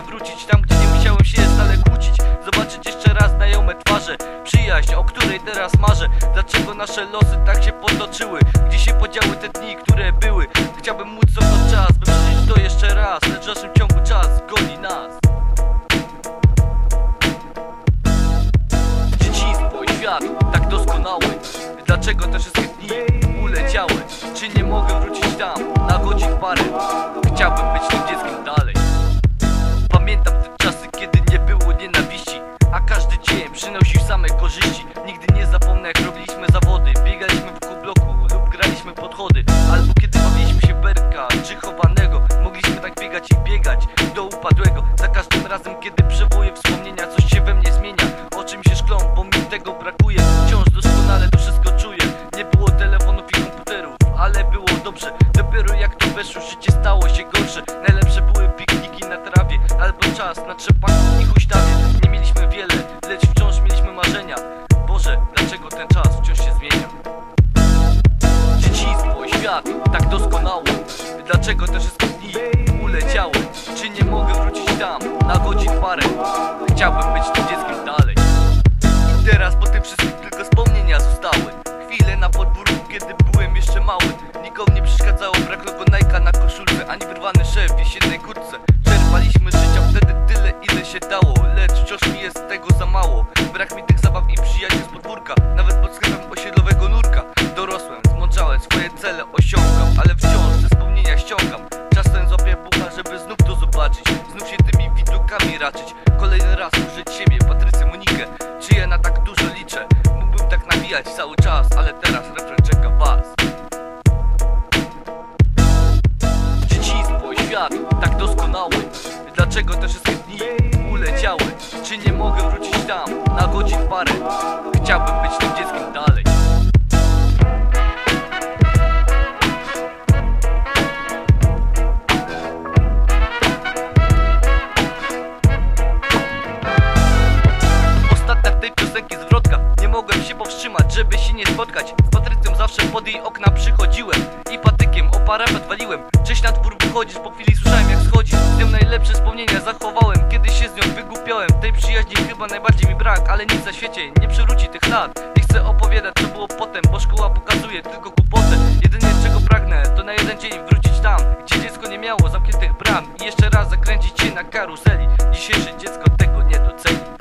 wrócić tam, gdzie nie musiałem się stale kłócić. Zobaczyć jeszcze raz znajome twarze, przyjaźń, o której teraz marzę. Dlaczego nasze losy tak się potoczyły? Gdzie się podziały te dni, które były? Chciałbym móc cofnąć czas, by przeżyć to jeszcze raz, lecz w dalszym ciągu czas goni nas. Dzieciństwo i świat tak doskonały. Dlaczego te wszystkie dni uleciały? Czy nie mogę wrócić tam na godzin parę? Chciałbym być tym dzieckiem dalej. Pamiętam te czasy, kiedy nie było nienawiści, a każdy dzień przynosił same korzyści. Nigdy nie zapomnę, jak robiliśmy zawody, biegaliśmy wokół bloku lub graliśmy podchody. Albo kiedy bawiliśmy się berka czy chowanego, mogliśmy tak biegać i biegać do upadłego. Za każdym razem, kiedy przywołuję wspomnienia, coś się we mnie zmienia. Oczy mi się szklą, bo mi tego brakuje. Wciąż doskonale to wszystko czuję. Nie było telefonów i komputerów, ale było dobrze. Dopiero jak to weszło, życie stało się gorsze. Najlepsze były pikniki na trawie, albo czas na trzepaku i huśtawie. Nie mieliśmy wiele, lecz wciąż mieliśmy marzenia. Boże, dlaczego ten czas wciąż się zmienia? Dzieciństwo i świat tak doskonały. Dlaczego te wszystkie dni uleciały? Czy nie mogę wrócić tam na godzin parę? Chciałbym być tym dzieckiem dalej. I teraz po tym wszystkim tylko wspomnienia zostały. Chwile na podwórku, kiedy byłem jeszcze mały. Nikomu nie przeszkadzało brak logo Nike'a na koszulce, ani wyrwany szef w jesiennej kurtce. Czerpaliśmy życia wtedy tyle, ile się dało, lecz wciąż mi jest tego za mało. Brak mi tych zabaw i przyjaciół z podwórka, nawet pod sklepem osiedlowego nurka. Dorosłem, zmądrzałem, swoje cele osiągam, ale wciąż te wspomnienia ściągam. Czasem złapię bucha, żeby znów to zobaczyć, znów się tymi widokami raczyć. Kolejny raz użyć siebie, Patrycję, Monikę, czy ja na tak dużo liczę? Mógłbym tak nawijać cały czas, ale teraz refren czeka was. Dzieciństwo i świat tak doskonały. Dlaczego te wszystkie dni uleciały? Czy nie mogę wrócić tam na godzin parę? Chciałbym być tym dzieckiem dalej. Ostatnia tej piosenki zwrotka. Nie mogłem się powstrzymać, żeby się nie spotkać. Z Patrycją zawsze pod jej okna przychodziłem i patykiem o parapet waliłem. Cześć, na dwór wychodzisz, po chwili słyszałem jak schodzi. Z nią najlepsze wspomnienia zachowałem, kiedy się z nią wygłupiałem. Tej przyjaźni chyba najbardziej mi brak, ale nic na świecie nie przywróci tych lat. Nie chcę opowiadać, co było potem, bo szkoła pokazuje tylko głupotę. Jedynie czego pragnę, to na jeden dzień wrócić tam, gdzie dziecko nie miało zamkniętych bram i jeszcze raz zakręcić się na karuzeli. Dzisiejsze dziecko tego nie doceni.